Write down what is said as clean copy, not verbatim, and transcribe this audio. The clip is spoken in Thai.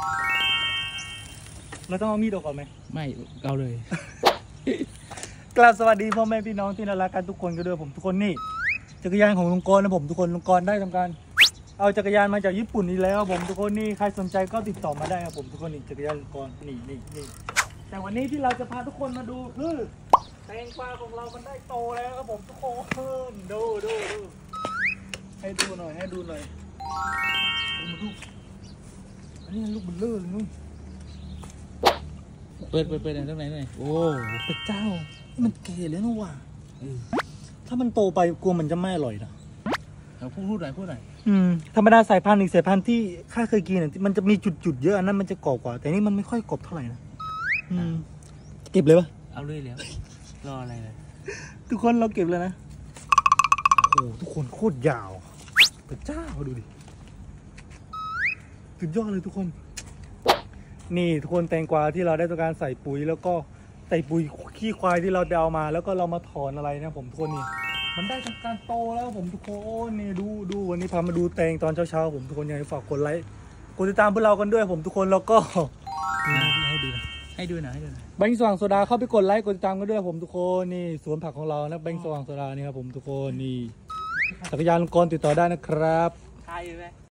เราต้องเอามีดออกก่อนไหมไม่เอาเลยกราบสวัสดีพ่อแม่พี่น้องที่น่ารักกันทุกคนกันด้วยผมทุกคนนี่จักรยานของลุงกรนะผมทุกคนลุงกรได้ทำการเอาจักรยานมาจากญี่ปุ่นนี่แล้วผมทุกคนนี่ใครสนใจก็ติดต่อมาได้ครับผมทุกคนนี่จักรยานลุงกรนี่แต่วันนี้ที่เราจะพาทุกคนมาดูคือแตงกวาของเรามันได้โตแล้วครับผมทุกคนดูให้ดูหน่อยมาดูอันนี้ลูกบุญเลื่อนนู่นเปิดตรงไหนหน่อยโอ้เป็ดเจ้ามันเกลี่เลยนะว่ะถ้ามันโตไปกลัวมันจะไม่อร่อยนะพูดหน่อยธรรมดาสายพันธุ์อีกสายพันธุ์ที่ข้าเคยกินมันจะมีจุดเยอะอันนั้นมันจะกรอบกว่าแต่นี่มันไม่ค่อยกรอบเท่าไหร่นะเก็บเลยปะเอาเลยแล้วรออะไรเลยทุกคนเราเก็บเลยนะโอ้ทุกคนโคตรยาวเป็ดเจ้าดูดิสุดยอดเลยทุกคนนี่ทุกคนแตงกวาที่เราได้ต้องการใส่ปุ๋ยแล้วก็ใส่ปุ๋ยขี้ควายที่เราเอามาแล้วก็เรามาถอนอะไรนะผมทุกคนนี่มันได้ทำการโตแล้วผมทุกคนนี่ดูวันนี้พามาดูแตงตอนเช้าผมทุกคนอยากให้ฝากกดไลค์กดติดตามพวกเรากันด้วยผมทุกคนแล้วก็ให้ดูหน่อยแบงค์สว่างโซดาเข้าไปกดไลค์กดติดตามกันด้วยผมทุกคนนี่สวนผักของเรานะแบงค์สว่างโซดานี่ครับผมทุกคนนี่จักรยานลุงกรติดต่อได้นะครับใช่ไหม